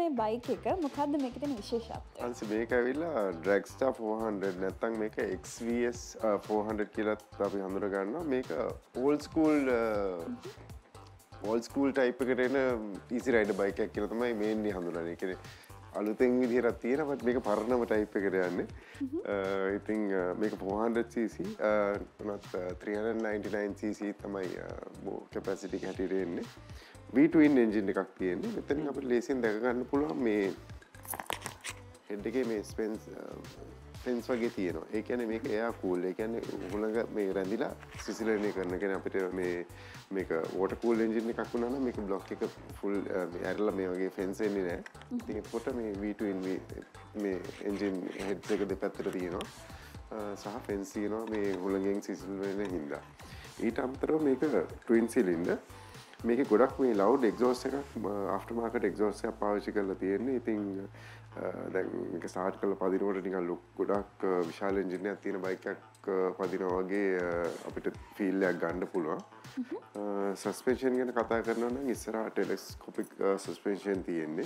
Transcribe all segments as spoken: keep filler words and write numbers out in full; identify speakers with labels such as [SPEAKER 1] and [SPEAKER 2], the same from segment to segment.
[SPEAKER 1] මේ බයික් එක මොකද්ද මේකේ තියෙන විශේෂත්වය?
[SPEAKER 2] අන්සි මේක ඇවිල්ලා Dragstar four hundred නැත්නම් මේක X V S four hundred කියලාත් අපි හඳුන ගන්නවා. මේක old school old school type එකට එන easy rider bike එකක් කියලා තමයි mainly හඳුනන්නේ. ඒ කියන්නේ අලුතෙන් විදිහට තියෙනවා මේක පරණම type එකට යන්නේ. ඉතින් මේක four hundred c c උනත් three ninety-nine c c තමයි capacity එක හැටියට එන්නේ. V twin engine එකක් තියෙන්නේ. මෙතනින් අපිට ලේසියෙන් දැක ගන්න පුළුවන් මේ head එකේ මේ fence fence වගේ තියෙනවා. ඒ කියන්නේ මේක air cool. ඒ කියන්නේ උගලඟ මේ රැඳිලා සිසිලණය කරන. කියන්නේ අපිට මේ මේක water cool engine එකක් වුණා නම් මේක block එක full මේ ඇරලා මේ වගේ fence එන්නේ නැහැ. ඉතින් ඒකට මේ V twin මේ engine heads එක දෙපැත්තට තියෙනවා. සහ fence තියෙනවා මේ උගලඟෙන් සිසිල් වෙන හින්දා. ඊට අමතරව මේක twin cylinder මේක ගොඩක් මේ loud exhaust එකක් after market exhaust එකක් පාවිච්චි කරලා තියෙන්නේ. ඉතින් දැන් මේක start කරලා පදිනකොට නිකන් look ගොඩක් විශාල engine එකක් තියෙන බයික් එකක් පදිනවා වගේ අපිට feel එකක් ගන්න පුළුවන්. suspension ගැන කතා කරනවා නම් ඉස්සරහා telescopic suspension තියෙන්නේ.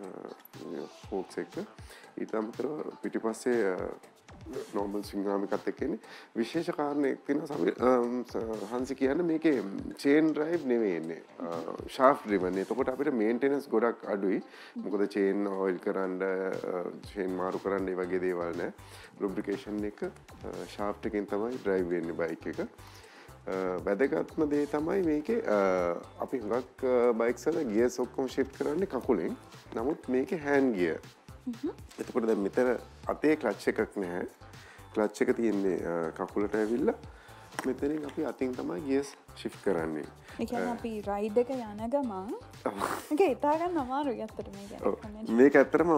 [SPEAKER 2] forks එක. ඊට අමතරව පිටිපස්සේ normal swing එකත් එක්ක එන්නේ. විශේෂ කාරණයක් තියෙනවා හංසි කියන්නේ මේකේ chain drive නෙවෙයි එන්නේ. shaft driven. එතකොට අපිට maintenance ගොඩක් අඩුයි. මොකද chain oil කරන්න, chain මාරු කරන්න ඒ වගේ දේවල් නැහැ. lubrication එක shaft එකෙන් තමයි drive වෙන්නේ බයික් එක. වැදගත්ම දේ තමයි මේකේ අපි හුඟක් බයික්ස් වල gears ඔක්කොම shift කරන්නේ කකුලෙන්. නමුත් මේකේ hand gear. එතකොට දැන් මෙතන අතේ ක්ලච් එකක් නැහැ. ක්ලච් එක තියෙන්නේ කකුලට ඇවිල්ලා මෙතනින් අපි අතින් තමයි ගියර්ස් shift කරන්නේ.
[SPEAKER 1] ඒ කියන්නේ අපි රයිඩ් එක යන ගමන් මේක හිතා ගන්න අමාරුයි අත්තට මේ කියන්නේ.
[SPEAKER 2] මේක ඇත්තටම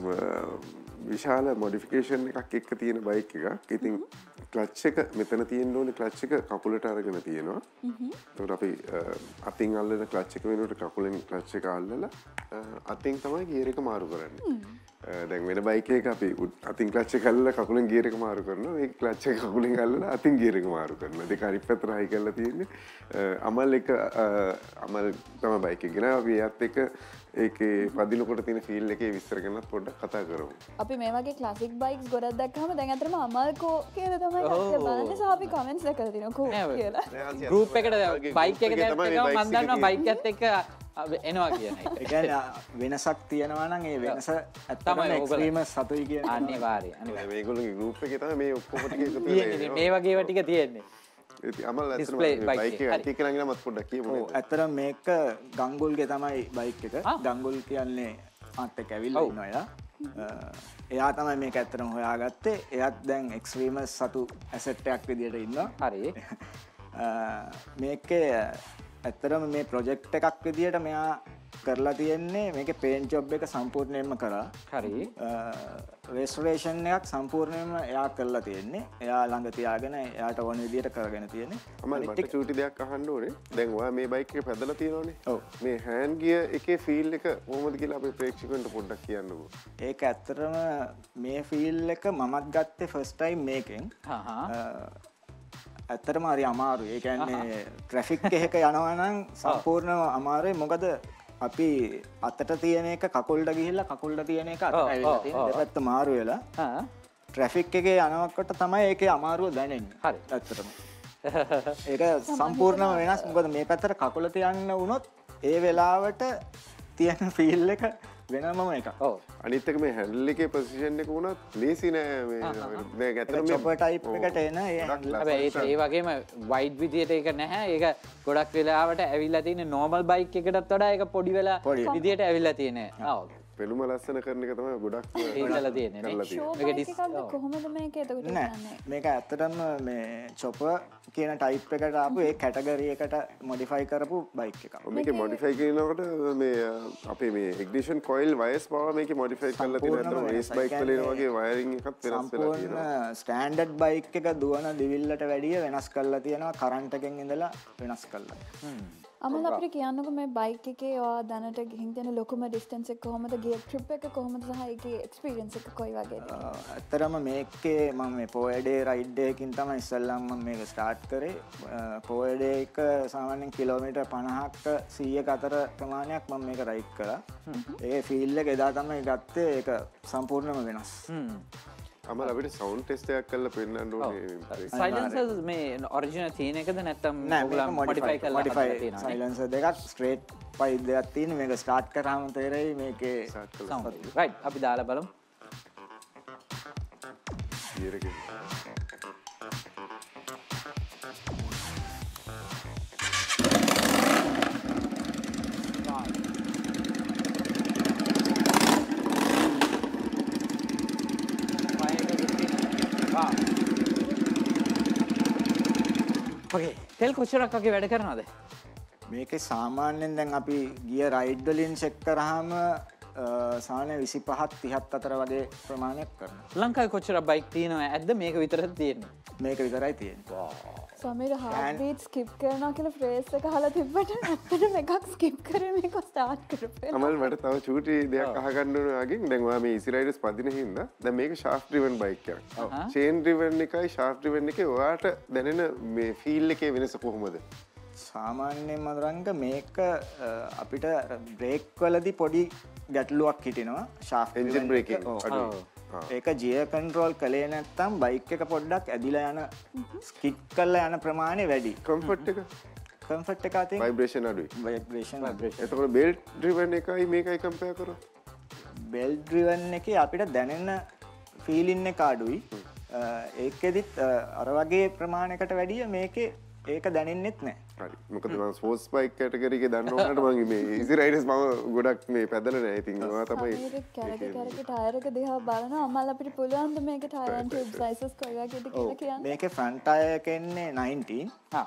[SPEAKER 2] විශාල මොඩිෆිකේෂන් එකක් එක්ක තියෙන බයික් එකක්. ඉතින් ක්ලච් එක මෙතන තියෙන්න ඕනේ ක්ලච් එක කකුලට අරගෙන තියෙනවා. එතකොට අපි අතින් අල්ලන ක්ලච් එක වෙනුවට කකුලෙන් ක්ලච් එක අල්ලලා අතින් තමයි ගියර් එක මාරු කරන්නේ. දැන් වෙන බයික් එකක අපි අතින් ක්ලච් එක අල්ලලා කකුලෙන් ගියර් එක මාරු කරනවා. මේක ක්ලච් එක කකුලෙන් අල්ලලා අතින් ගියර් එක මාරු කරනවා. දෙක අනිත් පැත්තට හයි කරලා තියෙන්නේ. අමල් එක අමල් තමයි බයික් එක ගෙන අපි එයත් එක ඒකේ පදිනකොට තියෙන ෆීල් එකේ විස්තර ගැනත් පොඩ්ඩක් කතා කරමු.
[SPEAKER 1] අපි මේ වගේ ක්ලාසික් බයික්ස් ගොඩක් දැක්කම දැන් අතරම අමල් කෝ කියලා තමයි කට්ටිය බලන්නේ සහ අපි කමෙන්ට්ස් දැකලා තිනවා කෝ කියලා.
[SPEAKER 3] ගෲප් එකට බයික් එක දැක්කම මම දන්නවා බයික් එකත් එක්ක එනවා කියන එක.
[SPEAKER 4] ඒ කියන්නේ වෙනසක් තියෙනවා නම් ඒ වෙනස ඇත්තටම එක්ස්ට්‍රීම සතුයි කියන්නේ.
[SPEAKER 3] අනිවාර්යයි. අනිවාර්යයි.
[SPEAKER 2] මේගොල්ලෝගේ ගෲප් එකේ තමයි මේ ඔක්කොම ටික එකතු වෙන්නේ.
[SPEAKER 3] මේ වගේ ඒවා ටික තියෙන්නේ.
[SPEAKER 2] ඉතින් අමල් ඇත්තටම බයික් එක ඇටි කරගෙන යනවත් පොඩ්ඩක් කියමු.
[SPEAKER 4] ඔව් ඇත්තටම මේක ගංගුල්ගේ තමයි බයික් එක. ගංගුල් කියන්නේ මාත් එක්ක ඇවිල්ලා ඉන්නවා එයා. එයා තමයි මේක ඇත්තටම හොයාගත්තේ. එයාත් දැන් එක්ස්ට්‍රීම සතු ඇසෙට් එකක් විදියට ඉන්නවා.
[SPEAKER 3] හරි.
[SPEAKER 4] මේකේ ඇත්තටම මේ ප්‍රොජෙක්ට් එකක් විදියට මෙයා කරලා තියෙන්නේ මේකේ පේන්ට් ජොබ් එක සම්පූර්ණයෙන්ම කරා.
[SPEAKER 3] හරි.
[SPEAKER 4] රෙස්ටොරේෂන් එකක් සම්පූර්ණයෙන්ම එයා කරලා තියෙන්නේ. එයා ළඟ තියාගෙන එයාට ඕන විදියට කරගෙන තියෙන්නේ.
[SPEAKER 2] අමල් මට චූටි දෙයක් අහන්න ඕනේ. දැන් ඔයා මේ බයික් එක පැදලා තියෙනවනේ.
[SPEAKER 4] ඔව්.
[SPEAKER 2] මේ හෑන්ඩ් ගියර් එකේ ෆීල් එක කොහොමද කියලා අපේ ප්‍රේක්ෂකයන්ට පොඩ්ඩක් කියන්නකෝ.
[SPEAKER 4] ඒක ඇත්තටම මේ ෆීල් එක මමත් ගත්තේ ෆස්ට් ටයිම් මේකෙන්.
[SPEAKER 3] හා හා.
[SPEAKER 4] ඇත්තටම හරි අමාරුයි. ඒ කියන්නේ ට්‍රැෆික් එකක යනවා නම් සම්පූර්ණව අමාරුයි. මොකද අපි අතට තියෙන එක කකුල්ට ගිහිල්ලා කකුල්ට තියෙන එක අතට ඇවිල්ලා තියෙන දෙපැත්ත මාරු වෙලා ට්‍රැෆික් එකේ යනකොට තමයි ඒකේ අමාරුව දැනෙන්නේ.
[SPEAKER 3] හරි.
[SPEAKER 4] ඇත්තටම. ඒක සම්පූර්ණව වෙනස්. මොකද මේ පැත්තට කකුල තියන්න වුණොත් ඒ වෙලාවට තියෙන ෆීල් එක වෙනමම එකක්.
[SPEAKER 3] ඔව්.
[SPEAKER 2] අනිත් එක මේ හැන්ඩල් එකේ පොසිෂන් එක වුණත් ලේසි නෑ මේ මේ ඇත්තටම
[SPEAKER 4] චොපර් ටයිප් එකට එන ඒ
[SPEAKER 3] හැබැයි ඒ වගේම වයිඩ් විදියට ඒක නැහැ. ඒක ගොඩක් වෙලාවට ඇවිල්ලා තියෙන නෝමල් බයික් එකකටත් වඩා ඒක පොඩි වෙලා විදියට ඇවිල්ලා තියෙන්නේ. ආ ඔව්.
[SPEAKER 2] පෙළුම ලස්සන කරන එක තමයි ගොඩක්
[SPEAKER 3] ඉඳලා තියෙන්නේ නේ.
[SPEAKER 1] මේක ඩිස්කවුන්ට් කොහොමද මේක එතකොට
[SPEAKER 4] නෑ මේක ඇත්තටම මේ චොපර් කියන ටයිප් එකට ආපු ඒ කැටගරි එකට මොඩිෆයි කරපු බයික් එකක්.
[SPEAKER 2] මේකේ මොඩිෆයි කරනකොට මේ අපේ මේ ඉග්නිෂන් කොයිල් වයර්ස් පවා මේකේ මොඩිෆයි කරලා තියෙනවා. රේස් බයික් වල එන වගේ වයරින් එකත් වෙනස් වෙලා තියෙනවා.
[SPEAKER 4] සම්පූර්ණ ස්ටෑන්ඩඩ් බයික් එක දුවන දිවිල්ලට වැඩිය වෙනස් කරලා තියෙනවා කරන්ට් එකෙන් ඉඳලා වෙනස් කරලා.
[SPEAKER 1] අමල් අපිට කියන්නකෝ මේ බයික් එකේ ඔයා දැනට ගිහින් තියෙන ලොකුම ඩිස්ටන්ස් එක කොහොමද ගිය ට්‍රිප් එක කොහොමද සහ ඒකේ එක්ස්පීරියන්ස් එක කොයි වගේද?
[SPEAKER 4] ඇත්තරම මේකේ මම මේ පොයඩේ රයිඩ් එකකින් තමයි ඉස්සෙල්ලාම මම මේක ස්ටාර්ට් කරේ. පොයඩේ එක සාමාන්‍යයෙන් කිලෝමීටර් පනහක සීයක අතර ප්‍රමාණයක් මම මේක රයිඩ් කළා. ඒ ෆීල් එක එදා තමයි ගත්තේ. ඒක සම්පූර්ණයෙන්ම වෙනස්.
[SPEAKER 2] අමල් අපිට සවුන්ඩ් ටෙස්ට් එකක් කරලා පෙන්නන්න ඕනේ.
[SPEAKER 3] සයිලන්සර්ස් මේ ඔරිජිනල් තියෙන එකද නැත්නම්
[SPEAKER 4] නෑ
[SPEAKER 3] ඔයගොල්ලෝ මොඩිෆයි කරලා හදලා තියෙනවද?
[SPEAKER 4] සයිලන්සර් දෙකක් ස්ට්‍රේට් පයිප් දෙකක් තියෙන මේක ස්ටාර්ට් කරාම තේරෙයි මේකේ
[SPEAKER 3] සවුන්ඩ්. රයිට් අපි දාලා බලමු.
[SPEAKER 2] ගියර් එකේ
[SPEAKER 3] ඔකේ තෙල් කොච්චරක් වගේ වැඩ කරනවද?
[SPEAKER 4] මේකේ සාමාන්‍යයෙන් දැන් අපි ගිය රයිඩ් වලින් චෙක් කරාම සාමාන්‍ය විසිපහක් තිහක් අතර වගේ ප්‍රමාණයක් කරනවා.
[SPEAKER 3] ලංකාවේ කොච්චරක් බයික් තියෙනවද? ඇද්ද මේක විතරද තියෙන්නේ?
[SPEAKER 4] මේක විතරයි තියෙන්නේ.
[SPEAKER 1] සමීර හાર્ට් බීට් ස්කිප් කරනවා කියලා ෆ්‍රේස් එක අහලා තිබ්බට ඇත්තටම එකක් ස්කිප් කරේ මේක ස්ටාර්ට් කරපේ.
[SPEAKER 2] අමල් මට තව චූටි දෙයක් අහගන්න ඕන වගේ. දැන් ඔයා මේ ඉසි රයිඩර්ස් පදින හින්දා දැන් මේක ෂාෆ්ට් ඩ්‍රිවන් බයික් එකක්. චේන් ඩ්‍රිවන් එකයි ෂාෆ්ට් ඩ්‍රිවන් එකේ ඔයාට දැනෙන මේ ෆීල් එකේ වෙනස කොහොමද?
[SPEAKER 4] සාමාන්‍යයෙන් මදුරංග මේක අපිට බ්‍රේක් වලදී පොඩි ගැටලුවක් හිටිනවා ෂාෆ්ට්
[SPEAKER 2] එන්ජින් බ්‍රේකින්
[SPEAKER 4] අඩුයි. ඒක ජියර් කන්ට්‍රෝල් කළේ නැත්නම් බයික් එක පොඩ්ඩක් ඇදිලා යන ස්කිඩ් කරලා යන ප්‍රමාණය වැඩි.
[SPEAKER 2] කම්ෆර්ට් එක
[SPEAKER 4] කම්ෆර්ට් එක අතින්
[SPEAKER 2] ভাইබ්‍රේෂන් අඩුයි.
[SPEAKER 4] ভাইබ්‍රේෂන්
[SPEAKER 2] එතකොට බෙල්ට් ඩ්‍රිවන් එකයි මේකයි කම්පෙයාර් කරොත්
[SPEAKER 4] බෙල්ට් ඩ්‍රිවන් එකේ අපිට දැනෙන ෆීලින් එක අඩුයි. ඒකෙදිත් අර වගේ ප්‍රමාණයකට වැඩිය මේකේ ඒක දැනෙන්නෙත් නැහැ.
[SPEAKER 2] හරි. මොකද මම ස්පෝර්ට්ස් බයික් කැටගරි එකේ දන්න ඕනට මම මේ ඉසි රයිඩර්ස් මම ගොඩක් මේ පැදලා නැහැ. ඉතින් ඔයා තමයි
[SPEAKER 1] සමීර කැරක කැරක ටයර් එක දිහා බලනවා. අමල් අපිට පුළුවන් ද මේකේ ටයර් and tube sizes කොයි වගේද කියලා කියන්න?
[SPEAKER 4] මේකේ ෆ්‍රන්ට් ටයර් එක එන්නේ nineteen.
[SPEAKER 3] හා.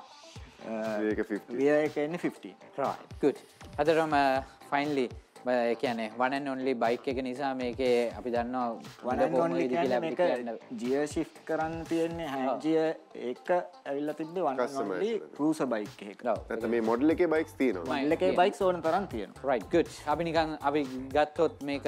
[SPEAKER 2] මේක fifty.
[SPEAKER 4] රියර් එක එන්නේ fifteen.
[SPEAKER 3] right good. අදටම finally ඒ කියන්නේ one and only bike එක නිසා මේකේ අපි දන්නවා
[SPEAKER 4] one and only කියන්නේ මේක gear shift කරන්න තියෙන්නේ hand gear එක ඇවිල්ලා තිබ්බේ one and only cruiser bike එකක.
[SPEAKER 2] නැත්නම් මේ මොඩල් එකේ බයික්ස් තියෙනවා.
[SPEAKER 4] මොඩල් එකේ බයික්ස් ඕන තරම් තියෙනවා.
[SPEAKER 3] right good. අපි නිකන් අපි ගත්තොත් මේක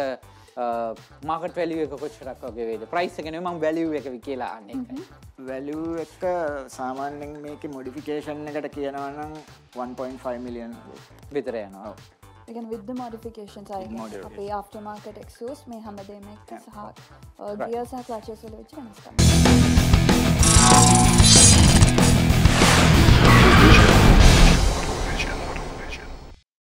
[SPEAKER 3] මාකට් වැලියු එක කොච්චරක් වගේ වේද? ප්‍රයිස් එක නෙවෙයි මම වැලියු එක කියලා අහන්නේ.
[SPEAKER 4] වැලියු එක සාමාන්‍යයෙන් මේකේ මොඩිෆිකේෂන් එකට කියනවා නම් one point five million
[SPEAKER 3] විතර යනවා.
[SPEAKER 1] again with the modifications I guess අපේ aftermarket exhaust මේ හැමදේම එක්ක සහ gears සහ clutches වල වෙච්ච වෙනස්කම්